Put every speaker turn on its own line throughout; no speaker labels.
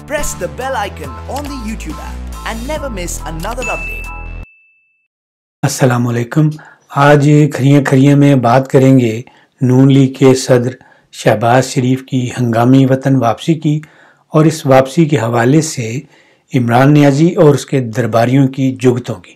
press the bell icon on the YouTube app and never miss another update.
अस्सलाम वालेकुम। आज खरियां खरियां में बात करेंगे नून लीग के सदर शहबाज शरीफ की हंगामी वतन वापसी की और इस वापसी के हवाले से इमरान नियाज़ी और उसके दरबारियों की जुगतों की।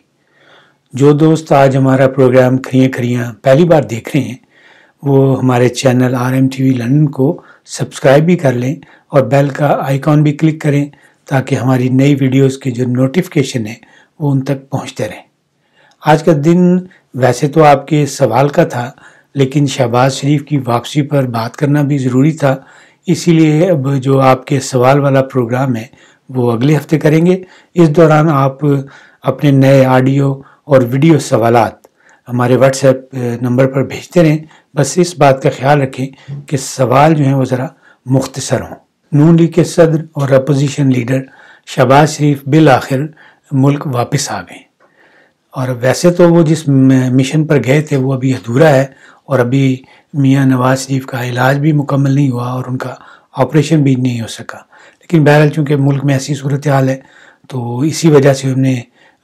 जो दोस्त आज हमारा प्रोग्राम खरियां खरियां पहली बार देख रहे हैं वो हमारे चैनल RM लंदन को सब्सक्राइब भी कर लें और बेल का आइकॉन भी क्लिक करें ताकि हमारी नई वीडियोस के जो नोटिफिकेशन है वो उन तक पहुंचते रहें। आज का दिन वैसे तो आपके सवाल का था, लेकिन शहबाज शरीफ की वापसी पर बात करना भी ज़रूरी था, इसीलिए अब जो आपके सवाल वाला प्रोग्राम है वो अगले हफ्ते करेंगे। इस दौरान आप अपने नए ऑडियो और वीडियो सवालात हमारे व्हाट्सएप नंबर पर भेजते रहें। बस इस बात का ख्याल रखें कि सवाल जो हैं वो ज़रा मुख्तसर हों। नून लीग के सदर और अपोजिशन लीडर शहबाज शरीफ बिल आखिर मुल्क वापस आ गए और वैसे तो वो जिस मिशन पर गए थे वो अभी अधूरा है और अभी मियां नवाज शरीफ का इलाज भी मुकम्मल नहीं हुआ और उनका ऑपरेशन भी नहीं हो सका। लेकिन बहरहाल चूँकि मुल्क में ऐसी सूरत हाल है तो इसी वजह से हमने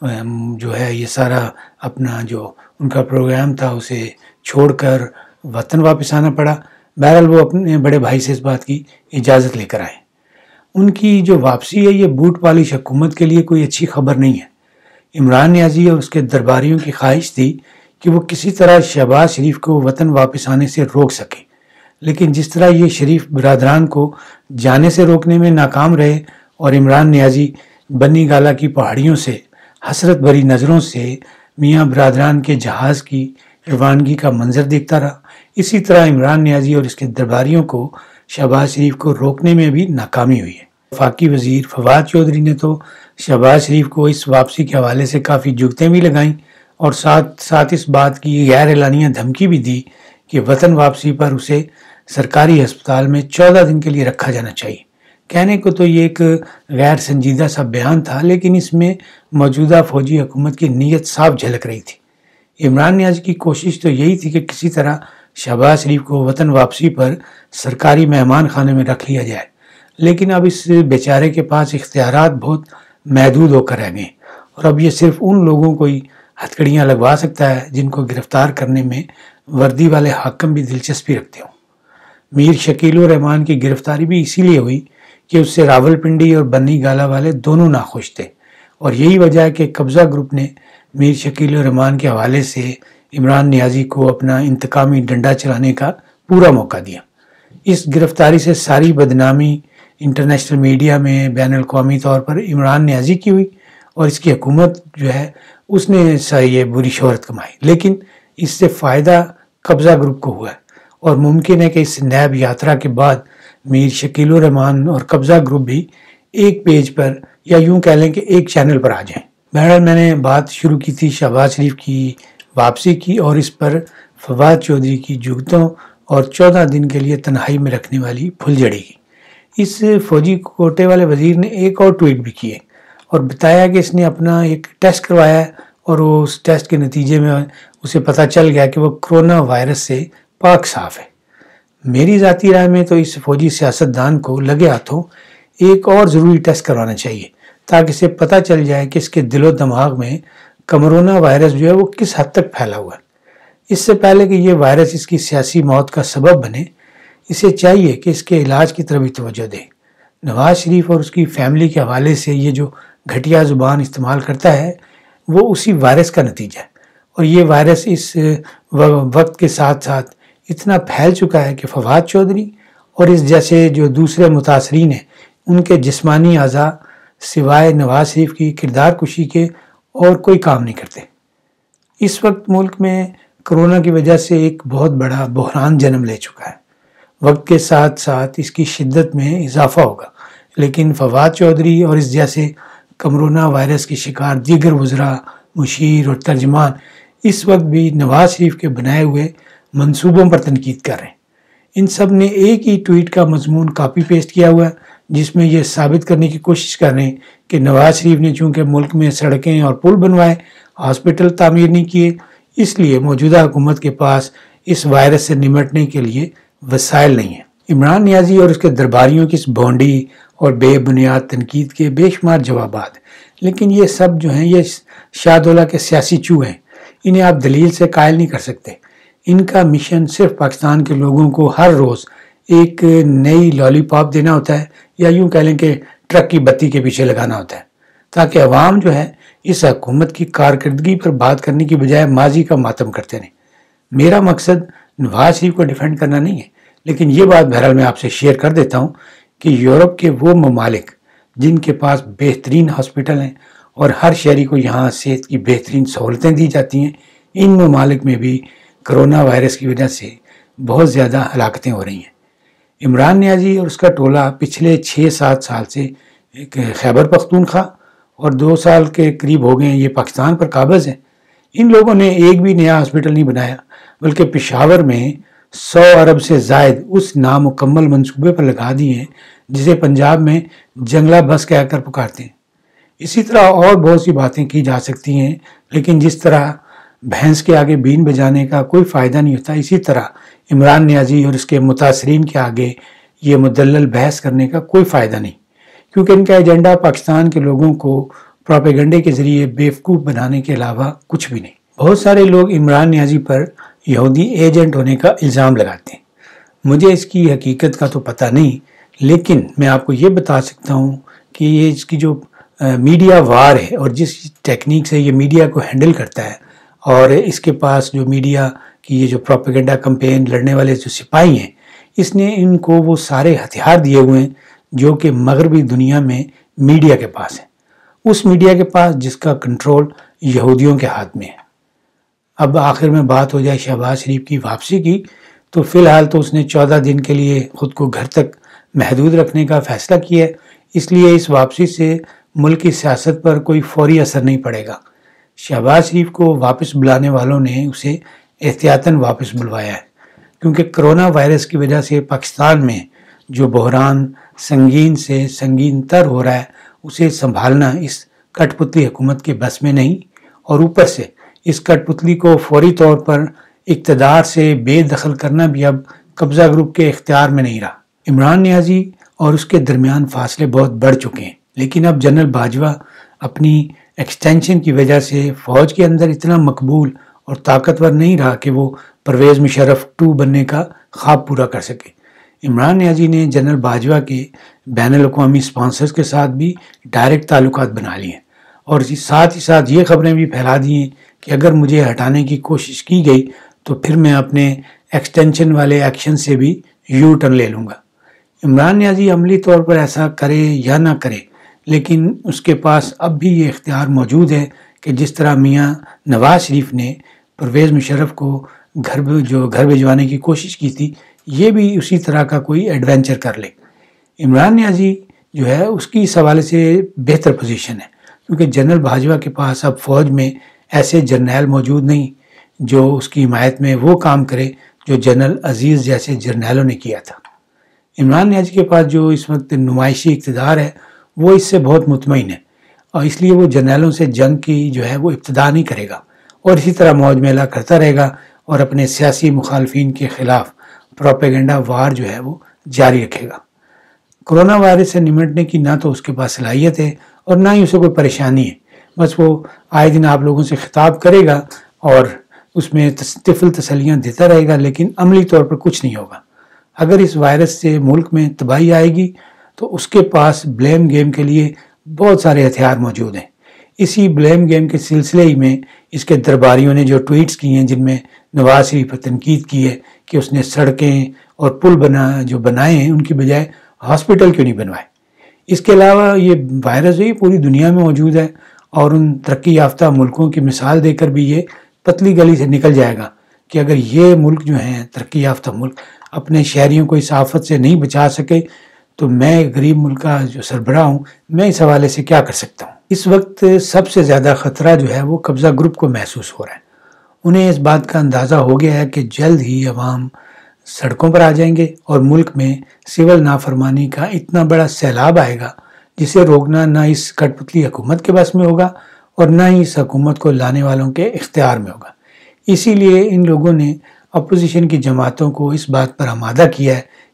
जो है ये सारा अपना जो उनका प्रोग्राम था उसे छोड़कर वतन वापस आना पड़ा। बहरहाल वो अपने बड़े भाई से इस बात की इजाज़त लेकर आए। उनकी जो वापसी है ये बूट पॉलिश हुकूमत के लिए कोई अच्छी खबर नहीं है। इमरान नियाज़ी और उसके दरबारियों की ख्वाहिश थी कि वो किसी तरह शहबाज शरीफ को वतन वापस आने से रोक सके, लेकिन जिस तरह ये शरीफ बिरादरान को जाने से रोकने में नाकाम रहे और इमरान नियाज़ी बनी गाला की पहाड़ियों से हसरत भरी नज़रों से मियाँ बिरादरान के जहाज़ की रवानगी का मंजर देखता रहा, इसी तरह इमरान नियाज़ी और इसके दरबारियों को शहबाज शरीफ को रोकने में भी नाकामी हुई है। वफाकी वज़ीर फवाद चौधरी ने तो शहबाज शरीफ को इस वापसी के हवाले से काफ़ी जुगतें भी लगाईं और साथ साथ इस बात की गैर एलानिया धमकी भी दी कि वतन वापसी पर उसे सरकारी अस्पताल में 14 दिन के लिए रखा जाना चाहिए। कहने को तो ये एक गैर संजीदा सा बयान था, लेकिन इसमें मौजूदा फौजी हुकूमत की नीयत साफ झलक रही थी। इमरान नियाज़ी की कोशिश तो यही थी कि किसी तरह शहबाज शरीफ को वतन वापसी पर सरकारी मेहमान खाने में रख लिया जाए, लेकिन अब इस बेचारे के पास इख्तियारात बहुत महदूद होकर रह गए और अब ये सिर्फ उन लोगों को ही हथकड़ियाँ लगवा सकता है जिनको गिरफ्तार करने में वर्दी वाले हाकिम भी दिलचस्पी रखते हों। मीर शकील रहमान की गिरफ्तारी भी इसीलिए हुई कि उससे रावलपिंडी और बन्नी गाला वाले दोनों नाखुश थे और यही वजह है कि कब्ज़ा ग्रुप ने मीर शकील रहमान के हवाले से इमरान नियाज़ी को अपना इंतकामी डंडा चलाने का पूरा मौका दिया। इस गिरफ्तारी से सारी बदनामी इंटरनेशनल मीडिया में बैन अल-अक़वामी तौर पर इमरान नियाज़ी की हुई और इसकी हुकूमत जो है उसने ये बुरी शोहरत कमाई, लेकिन इससे फ़ायदा कब्ज़ा ग्रुप को हुआ है और मुमकिन है कि इस नैब यात्रा के बाद मीर शकील रहमान और कब्ज़ा ग्रुप भी एक पेज पर या यूँ कह लें कि एक चैनल पर आ जाएं। बहरहाल मैंने बात शुरू की थी शहबाज शरीफ की वापसी की और इस पर फवाद चौधरी की जुगतों और 14 दिन के लिए तन्हाई में रखने वाली फुलझड़ी की। इस फौजी कोटे वाले वजीर ने एक और ट्वीट भी किए और बताया कि इसने अपना एक टेस्ट करवाया और वो उस टेस्ट के नतीजे में उसे पता चल गया कि वो कोरोना वायरस से पाक साफ है। मेरी ज़ाती राय में तो इस फौजी सियासतदान को लगे हाथों एक और ज़रूरी टेस्ट करवाना चाहिए ताकि इसे पता चल जाए कि इसके दिलो दिमाग में कमरोना वायरस जो है वो किस हद तक फैला हुआ है। इससे पहले कि ये वायरस इसकी सियासी मौत का सबब बने, इसे चाहिए कि इसके इलाज की तरफ भी तवज्जो दे। नवाज शरीफ और उसकी फैमिली के हवाले से ये जो घटिया ज़ुबान इस्तेमाल करता है वो उसी वायरस का नतीजा है और ये वायरस इस वक्त के साथ साथ इतना फैल चुका है कि फवाद चौधरी और इस जैसे जो दूसरे मुतासरीन हैं उनके जिस्मानी अज़ा सिवाय नवाज शरीफ की किरदार कुशी के और कोई काम नहीं करते। इस वक्त मुल्क में कोरोना की वजह से एक बहुत बड़ा बहरान जन्म ले चुका है। वक्त के साथ साथ इसकी शिद्दत में इजाफा होगा, लेकिन फवाद चौधरी और इस जैसे कमरोना वायरस के शिकार दीगर वज़रा, मुशीर और तर्जमान इस वक्त भी नवाज शरीफ के बनाए हुए मंसूबों पर तनकीद कर रहे हैं। इन सब ने एक ही ट्वीट का मजमून कापी पेस्ट किया हुआ है जिसमें यह साबित करने की कोशिश कर रहे हैं कि नवाज शरीफ ने चूँकि मुल्क में सड़कें और पुल बनवाए, हॉस्पिटल तामीर नहीं किए, इसलिए मौजूदा हुकूमत के पास इस वायरस से निमटने के लिए वसाइल नहीं है। عمران نیازی اور اس کے درباریوں کی اس بونڈی اور بے بنیاد تنقید کے بے شمار جوابات، لیکن یہ سب جو ہیں یہ شاہ دولہ کے سیاسی چوہے ہیں، انہیں آپ دلیل سے قائل نہیں کر سکتے۔ ان کا مشن صرف پاکستان کے لوگوں کو ہر روز ایک نئی لالی پاپ دینا ہوتا ہے، یا یوں کہہ لیں کہ ٹرک کی بتی کے پیچھے لگانا ہوتا ہے، تاکہ عوام جو ہے اس حکومت کی کارکردگی پر بات کرنے کی بجائے ماضی کا ماتم کرتے رہیں۔ میرا مقصد نواز شریف کو ڈیفینڈ کرنا نہیں ہے، لیکن یہ بات بہرحال میں آپ سے شیئر کر دیتا ہوں کہ یورپ کے وہ ممالک جن کے پاس بہترین ہاسپٹل ہیں اور ہر شہری کو یہاں صحت کی بہترین سہولتیں دی جاتی ہیں، ان ممالک میں بھی کرونا وائرس کی وجہ سے بہت زیادہ ہلاکتیں ہو رہی ہیں۔ عمران نیازی اور اس کا ٹولہ پچھلے 6-7 سال سے ایک خیبر پختونخوا اور 2 سال کے قریب ہو گئے ہیں یہ پاکستان پر قابض ہیں۔ ان لوگوں نے ایک بھی نیا ہاسپٹل نہیں بنایا، بلکہ پشاور میں 100 ارب سے زائد اس نامکمل منصوبے پر لگا دیے ہیں جسے پنجاب میں جنگلہ بس کہہ کر پکارتے ہیں۔ اسی طرح اور بہت سی باتیں کی جا سکتی ہیں، لیکن جس طرح بھینس کے آگے بین بجانے کا کوئی فائدہ نہیں ہوتا، اسی طرح عمران نیازی اور اس کے متاثرین کے آگے یہ مدلل بحث کرنے کا کوئی فائدہ نہیں، کیونکہ ان کا ایجنڈا پاکستان کے لوگوں کو پروپیگنڈے کے ذریعے بیوقوف بنانے کے علاوہ کچھ بھی نہیں۔ بہت سارے لوگ عمران نیازی پر یہودی ایجنٹ ہونے کا الزام لگاتے ہیں۔ مجھے اس کی حقیقت کا تو پتہ نہیں، لیکن میں آپ کو یہ بتا سکتا ہوں کہ یہ اس کی جو میڈیا وار ہے اور جس ٹیکنیک سے یہ میڈیا کو ہینڈل کرتا ہے، اور اس کے پاس جو میڈیا کی یہ جو پروپیگنڈا کمپین لڑنے والے جو سپاہی ہیں، اس نے ان کو وہ سارے ہتھیار دیے ہوئے ہیں جو کہ مغربی دنیا میں میڈیا کے پاس ہیں، اس میڈیا کے پاس جس کا کنٹرول یہودیوں کے ہاتھ میں ہے۔ اب آخر میں بات ہو جائے شہباز شریف کی واپسی کی، تو فی الحال تو اس نے 14 دن کے لیے خود کو گھر تک محدود رکھنے کا فیصلہ کیا ہے، اس لیے اس واپسی سے ملک کی سیاست پر کوئی فوری اثر نہیں پڑے گا۔ شہباز شریف کو واپس بلانے والوں نے اسے احتیاطاً واپس بلوایا ہے، کیونکہ کرونا وائرس کی وجہ سے پاکستان میں جو بحران سنگین سے سنگین تر ہو رہا ہے، اسے سنبھالنا اس کٹ پتلی حکومت کے بس میں نہیں، اور اوپر سے اس کٹ پتلی کو فوری طور پر اقتدار سے بے دخل کرنا بھی اب قبضہ گروپ کے اختیار میں نہیں رہا۔ عمران نیازی اور اس کے درمیان فاصلے بہت بڑھ چکے ہیں، لیکن اب جنرل باجوہ اپنی ایکسٹینشن کی وجہ سے فوج کے اندر اتنا مقبول اور طاقتور نہیں رہا کہ وہ پرویز مشرف 2 بننے کا خواب پورا کر سکے۔ عمران نیازی نے جنرل باجوہ کے بین الاقوامی سپانسرز کے ساتھ بھی ڈائریکٹ تعلقات بنا لیے ہیں، اور ساتھ ہی ساتھ یہ خبریں بھی پھیلا دی ہیں کہ اگر مجھے ہٹانے کی کوشش کی گئی تو پھر میں اپنے ایکسٹینشن والے ایکشن سے بھی یو ٹرن لے لوں گا۔ عمران نیازی عملی طور پر ایسا کرے یا نہ کرے، لیکن اس کے پاس اب بھی یہ اختیار موجود ہے کہ جس طرح میاں نواز شریف نے پرویز مشرف کو گھر بھجوانے کی کوشش کی تھی، یہ بھی اسی طرح کا کوئی ایڈونچر کر لے۔ عمران نیازی جو ہے اس کی اس حوالے سے بہتر پوزیشن ہے، کیونکہ جنرل باجوہ کے پاس اب فوج میں ایسے جرنیل موجود نہیں جو اس کی حمایت میں وہ کام کرے جو جنرل عزیز جیسے جرنیلوں نے کیا تھا۔ عمران نیازی کے پاس جو اس وقت نمائشی اقتدار ہے وہ اس سے بہت مطمئن ہے، اور اس لیے وہ جرنیلوں سے جنگ کی جو ہے وہ ابتدا نہیں کرے گا، اور اسی طرح موج میلہ کرتا رہے گا اور اپنے سیاسی مخالفین کے خلاف پروپیگنڈا وار جو ہے وہ جاری رکھے گا۔ کرونا وائرس سے نمٹنے کی نہ تو اس کے پاس صلاحیت ہے اور نہ ہی اسے کوئی پریشانی ہے، بس وہ آئے دن آپ لوگوں سے خطاب کرے گا اور اس میں طفل تسلیاں دیتا رہے گا، لیکن عملی طور پر کچھ نہیں ہوگا۔ اگر اس وائرس سے ملک میں تباہی آئے گی تو اس کے پاس بلیم گیم کے لیے بہت سارے ہتھیار موجود ہیں۔ اسی بلیم گیم کے سلسلے ہی میں اس کے درباریوں نے جو ٹویٹس کی ہیں جن میں نواز شریف پر تنقید کی ہے کہ اس نے سڑکیں اور پل بنائے ہیں ان کی بجائے ہاسپٹل کیوں نہیں بنوائے۔ اس کے علاوہ یہ وائرس ہے پوری دنیا میں موجود ہے، اور ان ترقی یافتہ ملکوں کی مثال دے کر بھی یہ پتلی گلی سے نکل جائے گا کہ اگر یہ ملک جو ہیں ترقی یافتہ ملک اپنے شہریوں کو اس آفت سے نہیں بچا سکے تو میں غریب ملک کا جو سربراہ ہوں میں اس حوالے سے کیا کر سکتا ہوں۔ اس وقت سب سے زیادہ خطرہ جو ہے وہ قبضہ گروپ کو محسوس ہو رہا ہے۔ انہیں اس بات کا اندازہ ہو گیا ہے کہ جلد ہی عوام سڑکوں پر آ جائیں گے اور ملک میں سول نافرمانی کا اتنا بڑا سیلاب آئے گا جسے روکنا نہ اس کٹ پتلی حکومت کے بس میں ہوگا اور نہ ہی اس حکومت کو لانے والوں کے اختیار میں ہوگا۔ اسی لیے ان لوگوں نے اپوزیشن کی جماعتوں کو اس بات پر آمادہ کیا ہے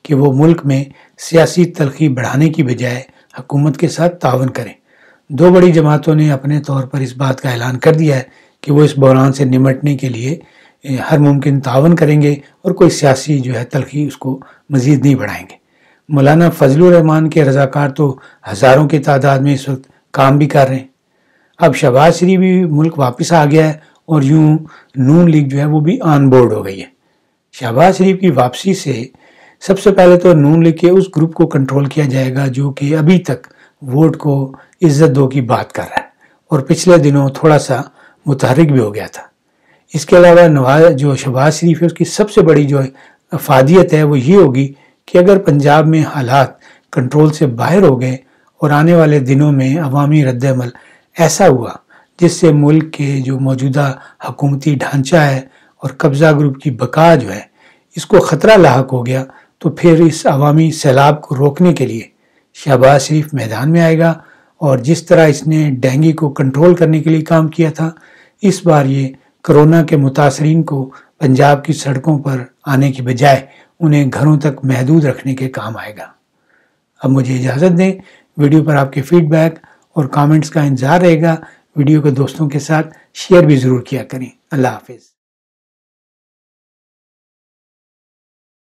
کہ وہ ملک میں سیاسی تلخی بڑھانے کی بجائے حکومت کے ساتھ تعاون کریں۔ دو بڑی جماعتوں نے اپنے طور پر اس بات کا اعلان کر دیا ہے کہ وہ اس بحران سے نمٹنے کے لیے ہر ممکن تعاون کریں گے اور کوئی سیاسی تلخی اس کو مزید نہیں بڑھائیں گے۔ مولانا فضل الرحمان کے رضاکار تو ہزاروں کی تعداد میں اس وقت کام بھی کر رہے ہیں۔ اب شہباز شریف بھی ملک واپس آ گیا ہے اور یوں نون لیگ وہ بھی آن بورڈ ہو گئی ہے۔ شہباز شریف کی واپسی سے سب سے پہلے تو نون لیگ کے اس گروپ کو کنٹرول کیا جائے گا جو کہ ابھی تک ووٹ کو عزت دو کی بات کر رہا ہے اور پچھلے دنوں تھوڑا سا متحرک بھی ہو گیا تھا۔ اس کے علاوہ شہباز شریف ہے اس کی سب سے بڑی افادیت ہے وہ یہ ہوگی کہ اگر پنجاب میں حالات کنٹرول سے باہر ہو گئے اور آنے والے دنوں میں عوامی رد عمل ایسا ہوا جس سے ملک کے موجودہ حکومتی ڈھانچہ ہے اور قبضہ گروپ کی بقا اس کو خطرہ لاحق ہو گیا تو پھر اس عوامی سیلاب کو روکنے کے لیے شہباز شریف میدان میں آئے گا، اور جس طرح اس نے ڈینگی کو کنٹرول کرنے کے لیے کام کیا تھا، اس بار یہ کرونا کے متاثرین کو پنجاب کی سڑکوں پر آنے کی بجائے انہیں گھروں تک محدود رکھنے کے کام آئے گا۔ اب مجھے اجازت دیں، ویڈیو پر آپ کے فیڈ بیک اور کامنٹس کا انتظار رہے گا۔ ویڈیو کو دوستوں کے ساتھ شیئر بھی ضرور کیا کریں۔ اللہ حافظ۔